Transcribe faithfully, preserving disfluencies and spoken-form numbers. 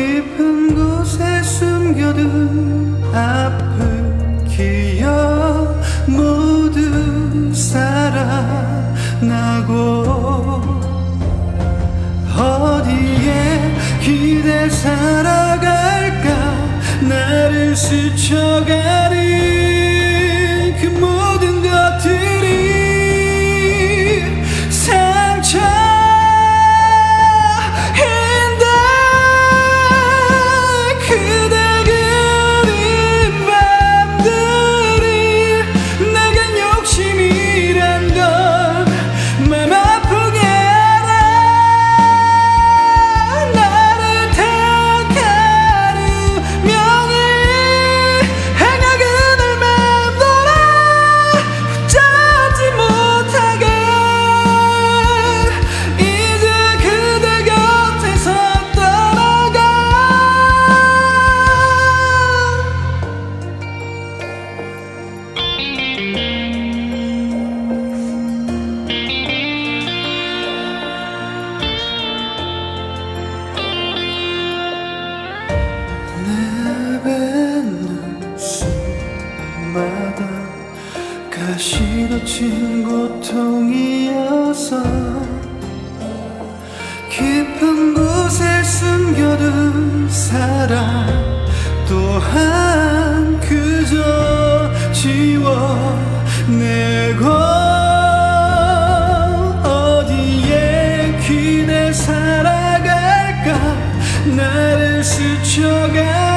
깊은 곳에 숨겨둔 아픈 기억 모두 살아나고 어디에 기대 살아갈까 나를 스쳐가는 그 모든 것들이 상처인데 그대 그린 밤들이 내겐 욕심이란 걸 맘 아프게 알아. 나를 택한 운명이 행하게 날 맴돌아 붙잡지 못하게 이제 그대 곁에서 떠나가. 내뱉는 숨마다 가시돋친 고통이어서 깊은 곳에 숨겨둔 사랑 또한 그저 지워내고 어디에 기대 살아갈까 나를 스쳐가